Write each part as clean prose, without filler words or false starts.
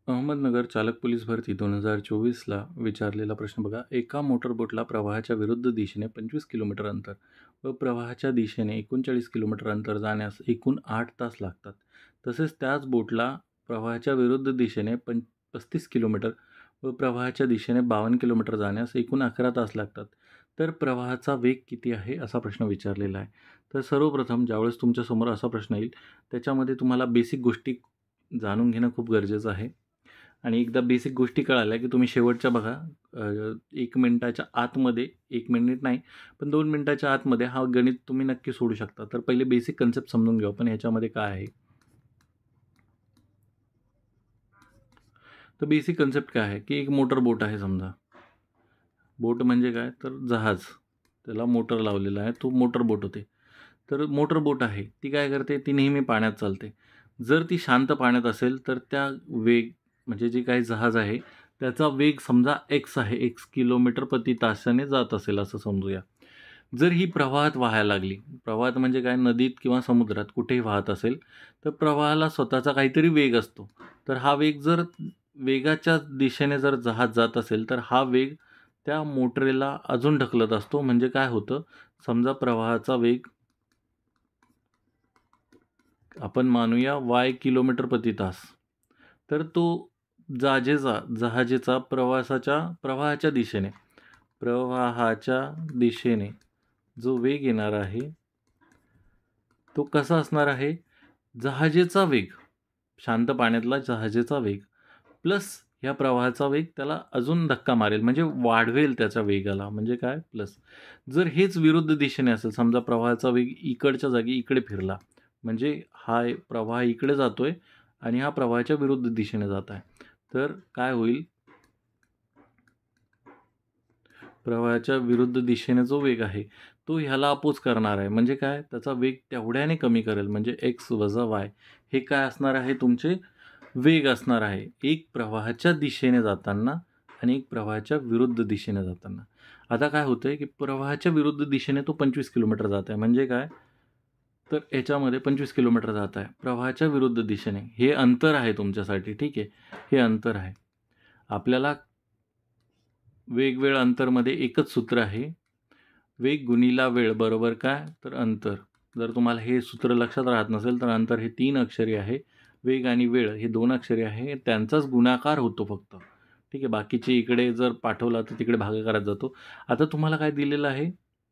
अहमदनगर चालक पोलीस भरती 2024ला विचारलेला प्रश्न बघा. एका मोटरबोटला प्रवाहाच्या विरुद्ध दिशेने 25 किलोमीटर अंतर व प्रवाहाच्या दिशेने 39 किलोमीटर अंतर जाण्यास एकूण 8 तास लागतात. तसेच त्याच बोटला प्रवाहाच्या विरुद्ध दिशेने 35 किलोमीटर व प्रवाहाच्या दिशेने 52 किलोमीटर जाण्यास एकूण 11 तास लागतात. तर प्रवाहाचा वेग किती आहे असा प्रश्न विचारलेला आहे. तर सर्वप्रथम ज्यावेळेस तुमच्यासमोर असा प्रश्न येईल त्याच्यामध्ये तुम्हाला बेसिक गोष्टी जाणून घेणं खूप गरजेचं आहे. आणि एकदा बेसिक गोष्टी कळाल्या की तुम्ही शेवटच्या बघा 1 मिनिटाच्या आतमध्ये 1 मिनिट नाही पण 2 मिनिटाच्या आतमध्ये हा गणित तुम्ही नक्की सोडू शकता. तर पहिले बेसिक कन्सेप्ट समजून घेऊ आपण ह्याच्यामध्ये काय आहे. तर बेसिक कन्सेप्ट काय आहे की एक मोटर बोट आहे समजा. बोट म्हणजे काय तर जहाज, त्याला मोटर लावलेला आहे, तो मोटर बोट होते. तर मोटर बोट आहे ती काय करते, ती नेहमी पाण्यात चालते. जर ती शांत पाण्यात असेल तर त्या वेग म्हणजे जे काही जहाज आहे त्याचा वेग समजा एक्स आहे, एक्स किलोमीटर प्रति तासाने जात असेल असं समजूया. जर ही प्रवाहात वाहायला लागली, प्रवाहात म्हणजे काय नदीत किंवा समुद्रात कुठेही वाहत असेल तर प्रवाहाला स्वतःचा काहीतरी वेग असतो. तर हा वेग जर वेगाच्या दिशेने जर जहाज जात असेल तर हा वेग त्या मोटरेला अजून ढकलत असतो. म्हणजे काय होतं, समजा प्रवाहाचा वेग आपण मानूया y किलोमीटर प्रति तास. तर तो जहाजेचा प्रवाहाच्या दिशेने जो वेग येणार आहे तो कसा असणार आहे, जहाजेचा वेग, शांत पाण्यातला जहाजेचा वेग प्लस ह्या प्रवाहाचा वेग त्याला अजून धक्का मारेल म्हणजे वाढवेल त्याच्या वेगाला. म्हणजे काय प्लस. जर हेच विरुद्ध दिशेने असेल, समजा प्रवाहाचा वेग इकडच्या जागी इकडे फिरला म्हणजे हा प्रवाह इकडे जातोय आणि हा प्रवाहाच्या विरुद्ध दिशेने जात आहे. तर काय होईल, प्रवाहाच्या विरुद्ध दिशेने जो वेग आहे तो ह्याला अपोज करणार आहे. म्हणजे काय, त्याचा वेग तेवढ्याने कमी करेल. म्हणजे एक्स वजा वाय हे काय असणार आहे, तुमचे वेग असणार आहे. एक प्रवाहाच्या दिशेने जाताना आणि एक प्रवाहाच्या विरुद्ध दिशेने जाताना. आता काय होतंय की प्रवाहाच्या विरुद्ध दिशेने तो 25 किलोमीटर जात आहे. म्हणजे काय, तर याच्यामध्ये 25 किलोमीटर जात आहे प्रवाहाच्या विरुद्ध दिशेने. हे अंतर आहे तुमच्यासाठी, ठीक आहे, हे अंतर आहे. आपल्याला वेगवेळ अंतरमध्ये एकच सूत्र आहे, वेग गुणिला वेळ बरोबर काय तर अंतर. जर तुम्हाला हे सूत्र लक्षात राहत नसेल तर अंतर हे 3 अक्षरी आहे, वेग आणि वेळ हे 2 अक्षरी आहे, त्यांचाच गुणाकार होतो फक्त, ठीक आहे. बाकीचे इकडे जर पाठवला तर तिकडे भागाकारात जातो. आता तुम्हाला काय दिलेलं आहे,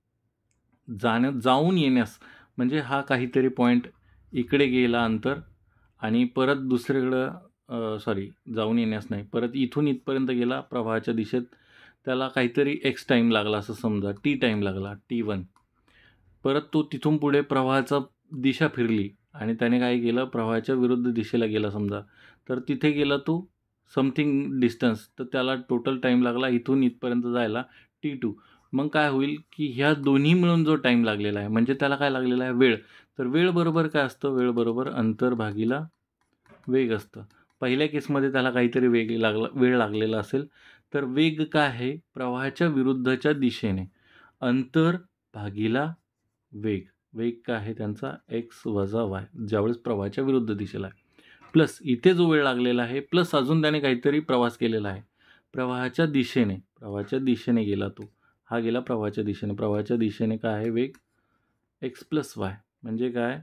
जाऊन येण्यास, म्हणजे हा काहीतरी पॉईंट इकडे गेला अंतर आणि परत दुसरीकडं जाऊन येण्यास नाही, परत इथून इथपर्यंत गेला प्रवाहाच्या दिशेत, त्याला काहीतरी एक्स टाईम लागला असं समजा, टी टाईम लागला, T1. परत तो तिथून पुढे प्रवाहाचा दिशा फिरली आणि त्याने काय केलं, प्रवाहाच्या विरुद्ध दिशेला गेला समजा, तर तिथे गेला तो समथिंग डिस्टन्स, तर त्याला टोटल टाईम लागला इथून इथपर्यंत जायला T2. मग काय होईल की ह्या दोन्ही मिळून जो टाईम लागलेला आहे म्हणजे त्याला काय लागलेला आहे, वेळ. तर वेळ बरोबर काय असतं, वेळ बरोबर अंतर भागीला वेग असतं. पहिल्या केसमध्ये त्याला काहीतरी वेळ लागलेला असेल. तर वेग काय आहे, प्रवाहाच्या विरुद्धच्या दिशेने अंतर भागीला वेग. वेग काय आहे त्यांचा एक्स वजा वाय, ज्यावेळेस प्रवाहाच्या विरुद्ध दिशेला आहे. प्लस इथे जो वेळ लागलेला आहे, प्लस अजून त्याने काहीतरी प्रवास केलेला आहे प्रवाहाच्या दिशेने गेला तो. हा गेला प्रवाहाच्या दिशेने. प्रवाहाच्या दिशेने काय आहे, वेग एक्स प्लस वाय. म्हणजे काय,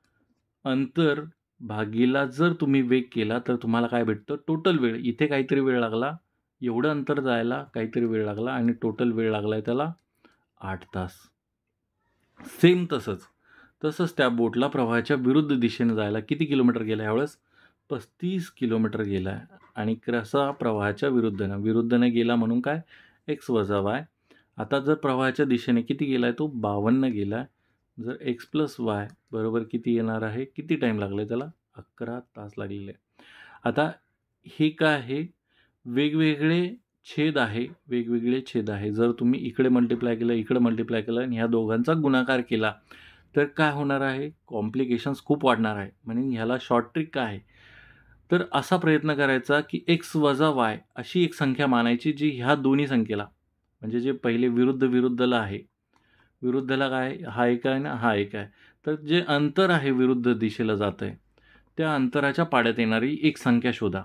अंतर भागीला जर तुम्ही वेग केला तर तुम्हाला काय भेटतं, टोटल वेळ. इथे काहीतरी वेळ लागला, एवढं अंतर जायला काहीतरी वेळ लागला आणि टोटल वेळ लागला आहे त्याला 8 तास. सेम तसंच त्या बोटला प्रवाहाच्या विरुद्ध दिशेने जायला किती किलोमीटर गेला यावेळेस, 35 किलोमीटर गेला आहे. आणि कसा, प्रवाहाच्या विरुद्धनं गेला म्हणून काय, एक्स वजा वाय. आता जर प्रवाहाच्या दिशेने किती गेला आहे तो, 52 गेला आहे. जर एक्स प्लस वाय बरोबर किती येणार आहे, किती टाईम लागला आहे त्याला, 11 तास लागलेले आहे. आता हे काय आहे, वेगवेगळे छेद आहे. जर तुम्ही इकडे मल्टिप्लाय केलं, इकडे मल्टिप्लाय केलं आणि ह्या दोघांचा गुणाकार केला तर काय होणार आहे, कॉम्प्लिकेशन्स खूप वाढणार आहे. म्हणून ह्याला शॉर्ट ट्रिक काय आहे, तर असा प्रयत्न करायचा की एक्स वजा वाय अशी एक संख्या मानायची जी ह्या दोन्ही संख्येला, म्हणजे जे पहिले विरुद्धला आहे, विरुद्धला काय, हा एक आहे ना, हा एक आहे, तर जे अंतर आहे विरुद्ध दिशेला जात आहे त्या अंतराच्या पाड्यात येणारी एक संख्या शोधा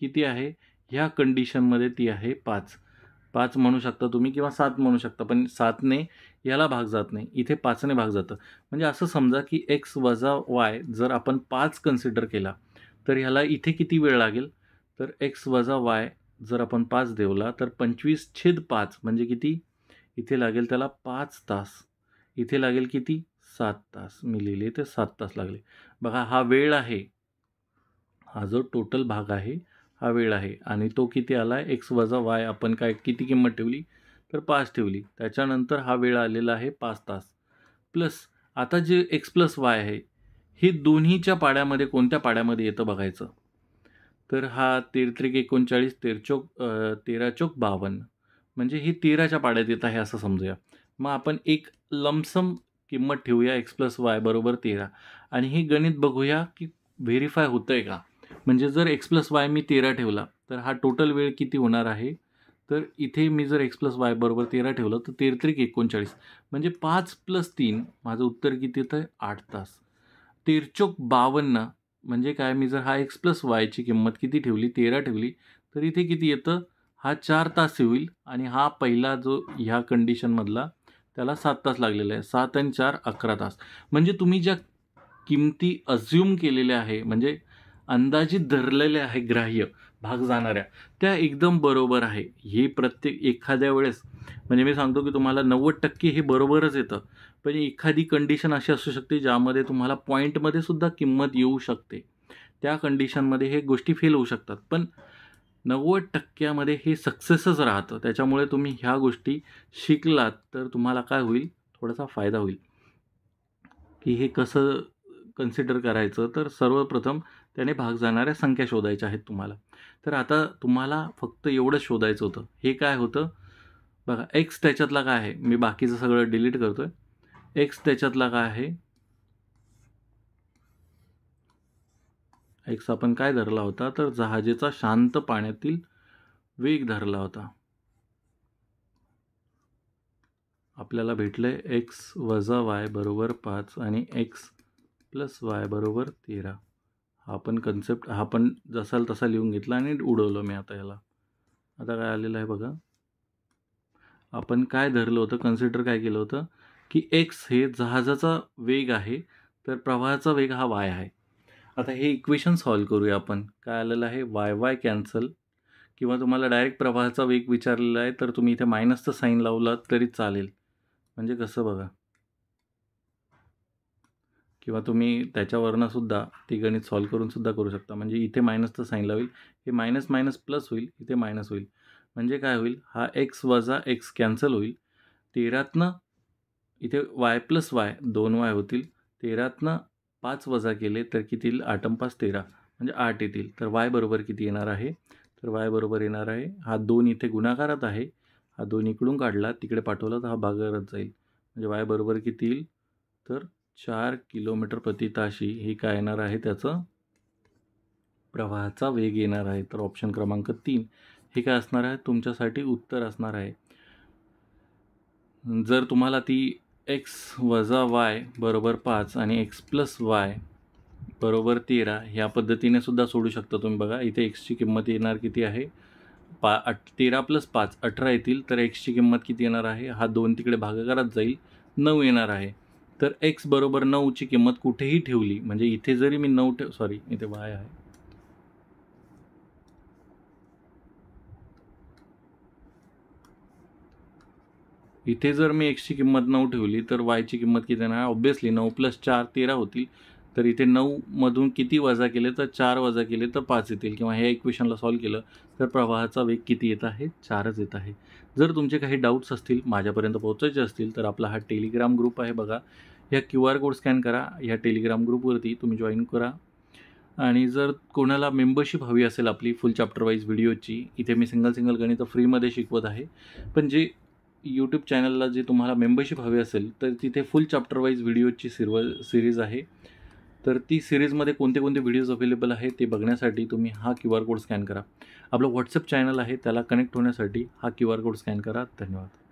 किती आहे, ह्या कंडिशनमध्ये ती आहे 5. 5 म्हणू शकता तुम्ही किंवा 7 म्हणू शकता, पण 7ने याला भाग जात नाही, इथे 5ने भाग जातं. म्हणजे असं समजा की x वजा y जर आपण 5 कन्सिडर केला तर ह्याला इथे किती वेळ लागेल, तर x वजा y जर आपण 5 ठेवला तर 25/5 म्हणजे किती, इथे लागेल त्याला 5 तास, इथे लागेल किती 7 तास. मी लिहिले ते 7 तास लागले. बघा हा वेळ आहे, हा जो टोटल भाग आहे हा वेळ आहे आणि तो किती आला आहे, x वजा y आपण काय किती किंमत ठेवली, तर 5 ठेवली. त्याच्यानंतर हा वेळ आलेला आहे 5 तास. प्लस आता जे x प्लस y आहे हे दोन्हीच्या पाड्यामध्ये कोणत्या पाड्यामध्ये येतं बघायचं. तर हा 13 39 13 चौक 52 म्हणजे हे 13च्या पाड्यात येत आहे असं समजूया. मग आपण एक लमसम किंमत ठेवूया x प्लस y बरोबर 13 आणि हे गणित बघूया की व्हेरीफाय होतंय का. म्हणजे जर x प्लस वाय मी 13 ठेवला तर हा टोटल वेळ किती होणार आहे, तर इथे मी जर x प्लस वाय बरोबर 13 ठेवलं तर 13 39 म्हणजे 5 प्लस 3 माझं उत्तर किती येतं आहे 8 तास. 13 म्हणजे काय, मी जर हा x प्लस वायची किंमत किती ठेवली 13 ठेवली तर इथे किती येतं, हा 4 तास होईल आणि हा पहिला जो ह्या कंडिशनमधला त्याला 7 तास लागलेला आहे. 7 आणि 4 11 तास. म्हणजे तुम्ही ज्या किमती अज्युम केलेल्या आहे म्हणजे अंदाजित धरलेल्या आहे ग्राह्य भाग जाणाऱ्या, त्या एकदम बरोबर आहे. हे प्रत्येक एखाद्या वेळेस म्हणजे मी सांगतो की तुम्हाला 90% हे बरोबरच येतं, पण एखादी कंडिशन अशी असू शकते ज्यामध्ये तुम्हाला पॉईंटमध्ये सुद्धा किंमत येऊ शकते. त्या कंडिशनमध्ये हे गोष्टी फेल होऊ शकतात, पण 90%मध्ये हे सक्सेसच राहतं. त्याच्यामुळे तुम्ही ह्या गोष्टी शिकलात तर तुम्हाला काय होईल, थोडासा फायदा होईल. की हे कसं कन्सिडर करायचं, तर सर्वप्रथम त्याने भाग जाणाऱ्या संख्या शोधायच्या आहेत तुम्हाला. तर आता तुम्हाला फक्त एवढंच शोधायचं होतं. हे काय होतं बघा, x त्याच्यातला काय आहे, मी बाकीचं सगळं डिलीट करतोय. x त्याच्यातला काय आहे, x आपण काय धरला होता, तर जहाजेचा शांत पाण्यातील वेग धरला होता. आपल्याला भेटलंय x वजा y बरोबर 5 आणि x प्लस y बरोबर 13. हा पण कन्सेप्ट हा पण जसाल तसा लिहून घेतला आणि उडवलं मी आता याला. आता काय आलेलं आहे बघा, आपण काय धरलं होतं, कन्सिडर काय केलं होतं की x हे जहाजाचा वेग आहे तर प्रवाहाचा वेग हा y आहे. आता हे इक्वेशन सॉल्व करूया आपण. काय आलेलं आहे, y कॅन्सल, किंवा तुम्हाला डायरेक्ट प्रवाहाचा वेग विचारलेला आहे तर तुम्ही इथे मायनसचं साईन लावलात तरी चालेल. म्हणजे कसं बघा, किंवा तुम्ही त्याच्यावरनं सुद्धा ती गणित सॉल्व करून सुद्धा करू शकता. म्हणजे इथे मायनसचं साईन लावेल, हे मायनस मायनस प्लस होईल, इथे मायनस होईल. म्हणजे काय होईल, हा x वजा x कॅन्सल होईल. 13तनं इथे y प्लस y 2y होतील. 13तनं 5 वजा केले तर किती येईल, 8 आणि 5 13 म्हणजे 8 येतील. तर y बरोबर किती येणार आहे, तर y बरोबर येणार आहे, हा 2 इथे गुणाकारात आहे, हा 2 इकडून काढला तिकडे पाठवला तर हा भागाकारात जाईल. म्हणजे y बरोबर किती येईल, तर 4 किलोमीटर प्रति ताशी हे काय येणार आहे, त्याचं प्रवाहाचा वेग येणार आहे. तर ऑप्शन क्रमांक 3 हे काय असणार आहे, तुमच्यासाठी उत्तर असणार आहे. जर तुम्हाला ती x वजा y बरोबर 5 आणि x प्लस y बरोबर 13 ह्या पद्धतीने सुद्धा सोडू शकता तुम्ही. बघा इथे xची किंमत येणार किती आहे, 13 प्लस 5 18 येतील. तर एक्सची किंमत किती येणार आहे, हा 2 तिकडे भागाकारात जाईल, 9 येणार आहे. तर x बरोबर 9ची किंमत कुठेही ठेवली, म्हणजे इथे जरी मी 9 सॉरी इथे y आहे, इथे जर मी एक्सची किंमत 9 ठेवली तर वायची किंमत किती येणार, ऑब्व्हियसली 9 प्लस 4 13 होतील. तर इथे 9मधून किती वजा केले, तर 4 वजा केले तर 5 येतील. किंवा ह्या इक्वेशनला सॉल्व केलं तर प्रवाहाचा वेग किती येत आहे, 4च येत आहे. जर तुमचे काही डाऊट्स असतील, माझ्यापर्यंत पोहोचायचे असतील, तर आपला हा टेलिग्राम ग्रुप आहे बघा, ह्या QR कोड स्कॅन करा, ह्या टेलिग्राम ग्रुपवरती तुम्ही जॉईन करा. आणि जर कोणाला मेंबरशिप हवी असेल आपली फुल चॅप्टर वाईज व्हिडिओची, इथे मी सिंगल गणितं फ्रीमध्ये शिकवत आहे. पण जे यूट्यूब चॅनलला जे तुम्हाला मेंबरशिप हवी असेल तर तिथे फुल चॅप्टर वाईज व्हिडिओची सिरीज आहे. तर ती सिरीजमध्ये कोणते व्हिडिओज अवेलेबल आहे ते बघण्यासाठी तुम्ही हा QR कोड स्कॅन करा. आपलं व्हॉट्सअप चॅनल आहे त्याला कनेक्ट होण्यासाठी हा QR कोड स्कॅन करा. धन्यवाद.